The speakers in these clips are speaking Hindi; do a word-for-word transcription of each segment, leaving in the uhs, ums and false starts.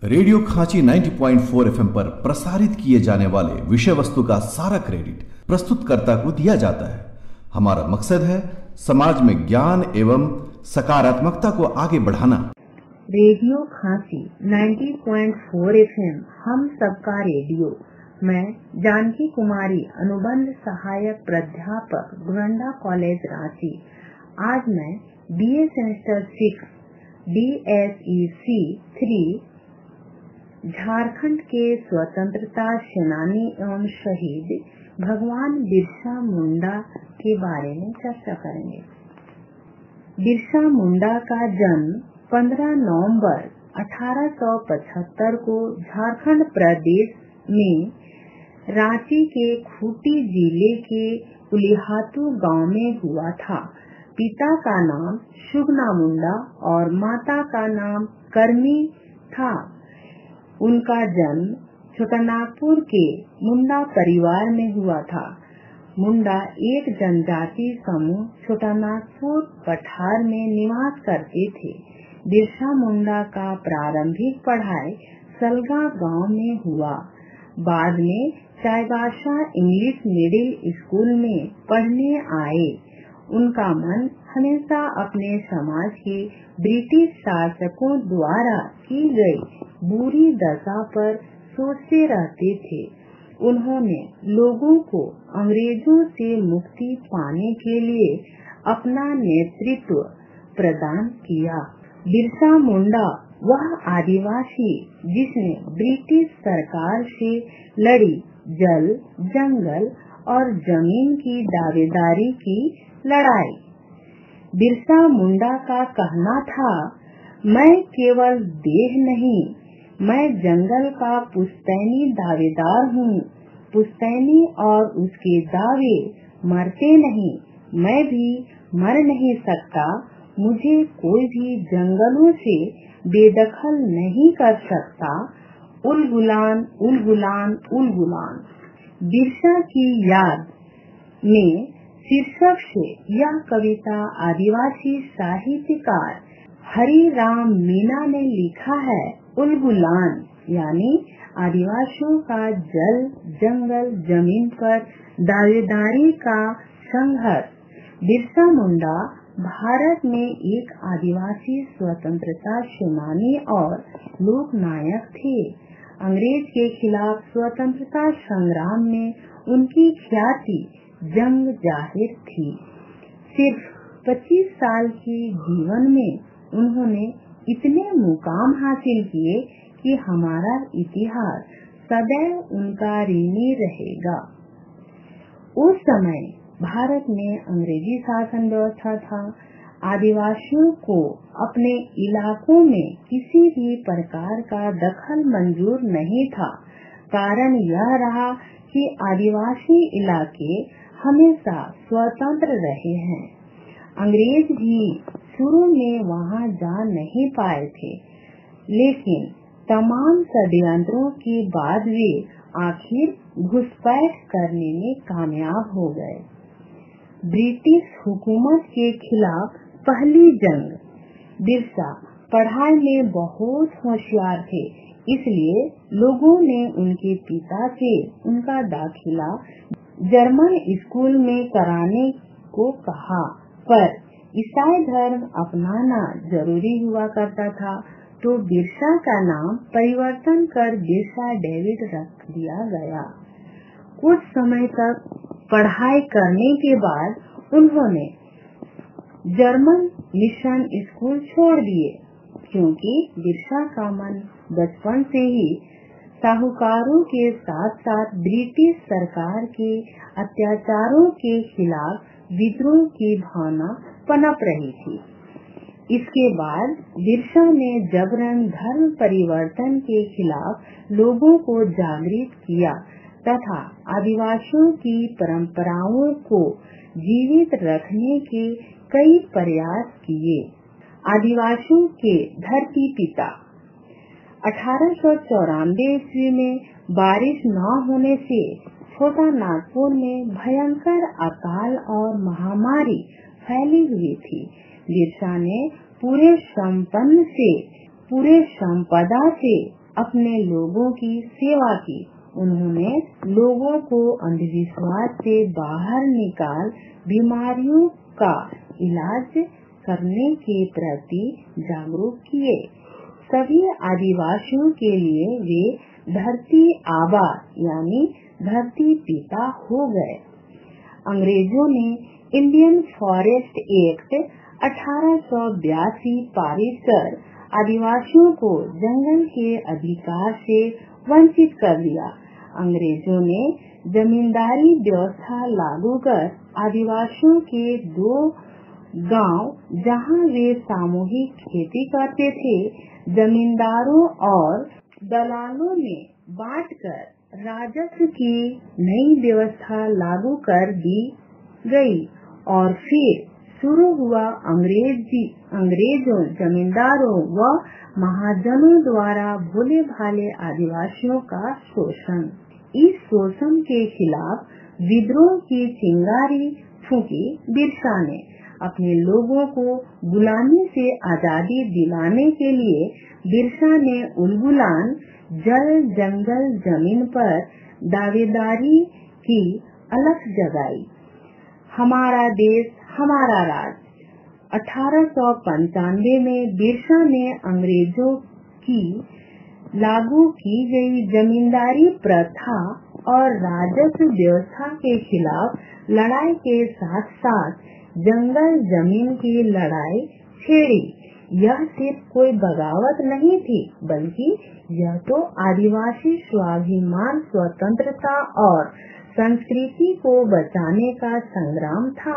रेडियो खांची नब्बे पॉइंट चार एफएम पर प्रसारित किए जाने वाले विषय वस्तु का सारा क्रेडिट प्रस्तुतकर्ता को दिया जाता है। हमारा मकसद है समाज में ज्ञान एवं सकारात्मकता को आगे बढ़ाना। रेडियो खांची नब्बे पॉइंट चार एफएम हम सबका रेडियो। मैं जानकी कुमारी, अनुबंध सहायक प्राध्यापक, गुरंडा कॉलेज रांची। आज मैं BA semester six D S E C three Jharkhand के स्वतंत्रता सेनानी एवं शहीद भगवान बिरसा मुंडा के बारे में चर्चा करेंगे। बिरसा मुंडा का जन्म पंद्रह नवंबर अठारह सौ पचहत्तर को झारखंड प्रदेश में रांची के खूंटी जिले के उलिहातू गांव में हुआ था। पिता का नाम शुगना मुंडा और माता का नाम करमी था। उनका जन्म छोटानागपुर के मुंडा परिवार में हुआ था। मुंडा एक जनजाति समूह छोटानागपुर पठार में निवास करते थे। बिरसा मुंडा का प्रारंभिक पढ़ाई सलगा गांव में हुआ। बाद में चाईबासा इंग्लिश मिडिल स्कूल में पढ़ने आए। उनका मन हमेशा अपने समाज के ब्रिटिश शासकों द्वारा की गई बुरी दशा पर सोचते रहते थे। उन्होंने लोगों को अंग्रेजों से मुक्ति पाने के लिए अपना नेतृत्व प्रदान किया। बिरसा मुंडा वह आदिवासी जिसने ब्रिटिश सरकार से लड़ी जल, जंगल और जमीन की दावेदारी की लड़ाई। बिरसा मुंडा का कहना था, मैं केवल देह नहीं, मैं जंगल का पुश्तैनी दावेदार हूँ। पुश्तैनी और उसके दावे मरते नहीं, मैं भी मर नहीं सकता। मुझे कोई भी जंगलों से बेदखल नहीं कर सकता। उलगुलान उलगुलान उलगुलान। बिरसा की याद में शीर्षक से यह कविता आदिवासी साहित्यकार हरि राम मीना ने लिखा है। उलगुलान यानी आदिवासियों का जल, जंगल, जमीन पर दावेदारी का संघर्ष। बिरसा मुंडा भारत में एक आदिवासी स्वतंत्रता सेनानी और लोक नायक थे। अंग्रेज के खिलाफ स्वतंत्रता संग्राम में उनकी ख्याति जंग जाहिर थी। सिर्फ पच्चीस साल के जीवन में उन्होंने इतने मुकाम हासिल किए कि हमारा इतिहास सदैव उनका ऋणी रहेगा। उस समय भारत में अंग्रेजी शासन व्यवस्था था। आदिवासियों को अपने इलाकों में किसी भी प्रकार का दखल मंजूर नहीं था। कारण यह रहा कि आदिवासी इलाके हमेशा स्वतंत्र रहे हैं। अंग्रेज भी शुरू में वहां जा नहीं पाए थे, लेकिन तमाम षड्यंत्रों के बाद वे आखिर घुसपैठ करने में कामयाब हो गए। ब्रिटिश हुकूमत के खिलाफ पहली जंग। बिरसा पढ़ाई में बहुत होशियार थे, इसलिए लोगों ने उनके पिता से उनका दाखिला जर्मन स्कूल में कराने को कहा, पर ईसाई धर्म अपनाना जरूरी हुआ करता था, तो बिरसा का नाम परिवर्तन कर बिरसा डेविड रख दिया गया। कुछ समय तक पढ़ाई करने के बाद उन्होंने जर्मन मिशन स्कूल छोड़ दिए, क्योंकि बिरसा का मन बचपन से ही साहूकारों के साथ साथ ब्रिटिश सरकार के अत्याचारों के खिलाफ विद्रोह की भावना पनप रही थी। इसके बाद बिरसा ने जबरन धर्म परिवर्तन के खिलाफ लोगों को जागृत किया तथा आदिवासियों की परंपराओं को जीवित रखने के कई प्रयास किए। आदिवासियों के धरती पिता। अठारह सौ चौरानवे ईस्वी में बारिश न होने से छोटा नागपुर में भयंकर अकाल और महामारी फैली हुई थी। बिरसा ने पूरे संपन्न से पूरे संपदा से अपने लोगों की सेवा की। उन्होंने लोगों को अंधविश्वास से बाहर निकाल बीमारियों का इलाज करने के प्रति जागरूक किए। सभी आदिवासियों के लिए वे धरती आबा यानी धरती पिता हो गए। अंग्रेजों ने इंडियन फॉरेस्ट एक्ट अठारह सौ बयासी पारित कर आदिवासियों को जंगल के अधिकार से वंचित कर दिया। अंग्रेजों ने जमींदारी व्यवस्था लागू कर आदिवासियों के दो गांव जहां वे सामूहिक खेती करते थे जमींदारों और दलालों में बांटकर राजस्व की नई व्यवस्था लागू कर दी गई और फिर शुरू हुआ अंग्रेजी अंग्रेजों जमींदारों व महाजनों द्वारा भोले भाले आदिवासियों का शोषण। इस शोषण के खिलाफ विद्रोह की चिंगारी फूंकी बिरसा ने। अपने लोगों को गुलामी से आजादी दिलाने के लिए बिरसा ने उलगुलान जल जंगल जमीन पर दावेदारी की अलख जगाई। हमारा देश हमारा राज। अठारह सौ पंचानवे में बिरसा ने अंग्रेजों की लागू की गई जमींदारी प्रथा और राजस्व व्यवस्था के खिलाफ लड़ाई के साथ साथ जंगल जमीन की लड़ाई छेड़ी। यह सिर्फ कोई बगावत नहीं थी बल्कि यह तो आदिवासी स्वाभिमान स्वतंत्रता और संस्कृति को बचाने का संग्राम था।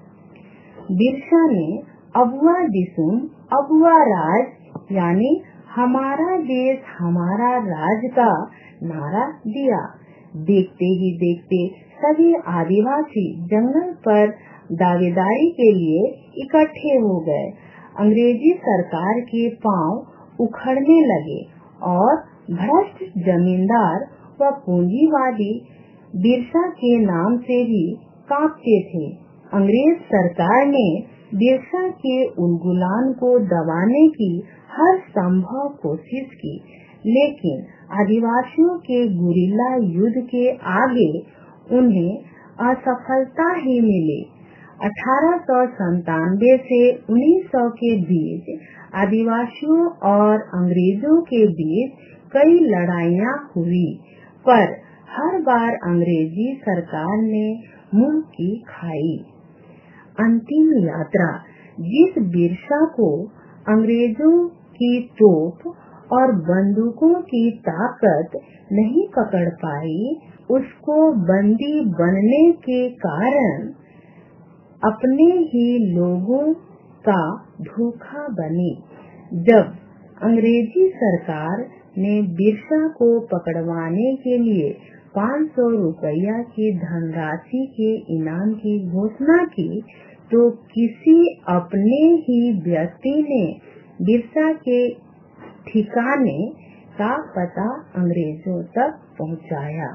बिरसा ने अबुआ दिसुम अबुआ राज यानी हमारा देश हमारा राज का नारा दिया। देखते ही देखते सभी आदिवासी जंगल पर दावेदारी के लिए इकट्ठे हो गए। अंग्रेजी सरकार के पांव उखड़ने लगे और भ्रष्ट जमींदार व पूंजीवादी बिरसा के नाम से ही कांपते थे। अंग्रेज सरकार ने बिरसा के उलगुलान को दबाने की हर संभव कोशिश की, लेकिन आदिवासियों के गुरिल्ला युद्ध के आगे उन्हें असफलता ही मिली। अठारह सौ संतानवे से उन्नीस सौ के बीच आदिवासियों और अंग्रेजों के बीच कई लड़ाइयाँ हुई, पर हर बार अंग्रेजी सरकार ने मुंह की खाई। अंतिम यात्रा जिस बिरसा को अंग्रेजों की तोप और बंदूकों की ताकत नहीं पकड़ पाई, उसको बंदी बनने के कारण अपने ही लोगों का धोखा बनी। जब अंग्रेजी सरकार ने बिरसा को पकड़वाने के लिए पाँच सौ रुपया की धनराशि के इनाम की घोषणा की, तो किसी अपने ही व्यक्ति ने बिरसा के ठिकाने का पता अंग्रेजों तक पहुंचाया।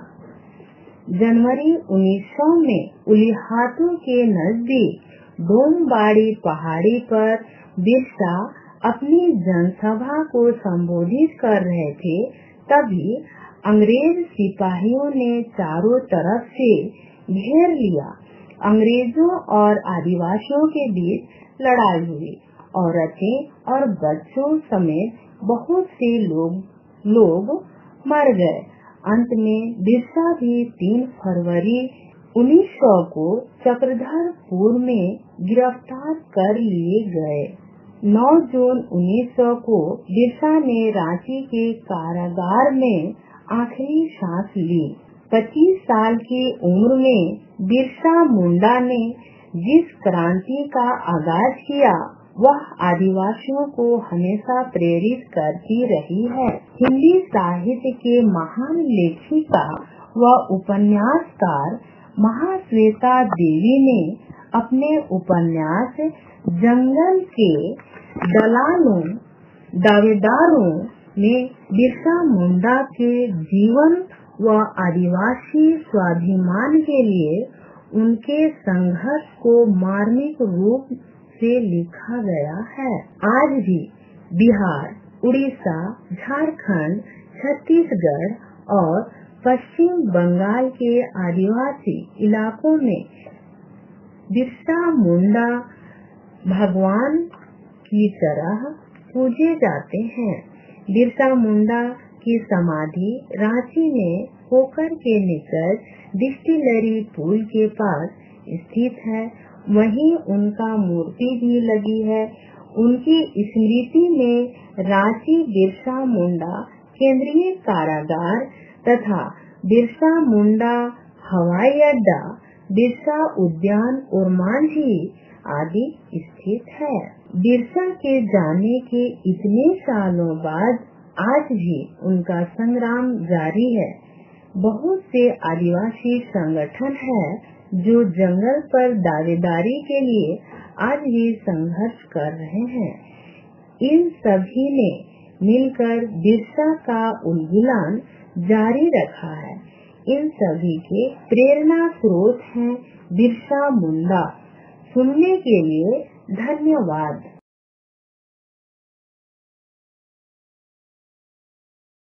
जनवरी उन्नीस सौ में उलिहाटू के नजदीक डोमबाड़ी पहाड़ी पर बिरसा अपनी जनसभा को संबोधित कर रहे थे, तभी अंग्रेज सिपाहियों ने चारों तरफ से घेर लिया। अंग्रेजों और आदिवासियों के बीच लड़ाई हुई। औरतें और बच्चों समेत बहुत से लोग लोग मर गए। अंत में बिरसा भी तीन फरवरी उन्नीस सौ को चक्रधरपुर में गिरफ्तार कर लिए गए। नौ जून उन्नीस सौ को बिरसा ने रांची के कारागार में आखिरी सांस ली। पच्चीस साल की उम्र में बिरसा मुंडा ने जिस क्रांति का आगाज किया, वह आदिवासियों को हमेशा प्रेरित करती रही है। हिंदी साहित्य के महान लेखिका व उपन्यासकार महाश्वेता देवी ने अपने उपन्यास जंगल के दलालों दावेदारों में बिरसा मुंडा के जीवन व आदिवासी स्वाभिमान के लिए उनके संघर्ष को मार्मिक रूप से लिखा गया है। आज भी बिहार, उड़ीसा, झारखंड, छत्तीसगढ़ और पश्चिम बंगाल के आदिवासी इलाकों में बिरसा मुंडा भगवान की तरह पूजे जाते हैं। बिरसा मुंडा की समाधि रांची में पोखर के निकट डिस्टिलरी पुल के पास स्थित है। वहीं उनका मूर्ति भी लगी है। उनकी स्मृति में रांची बिरसा मुंडा केंद्रीय कारागार तथा बिरसा मुंडा हवाई अड्डा, बिरसा उद्यान और मांझी आदि स्थित है। बिरसा के जाने के इतने सालों बाद आज भी उनका संग्राम जारी है। बहुत से आदिवासी संगठन है जो जंगल पर दावेदारी के लिए आज भी संघर्ष कर रहे हैं। इन सभी ने मिलकर बिरसा का उन्मूलन जारी रखा है। इन सभी के प्रेरणा स्रोत हैं बिरसा मुंडा। सुनने के लिए धन्यवाद।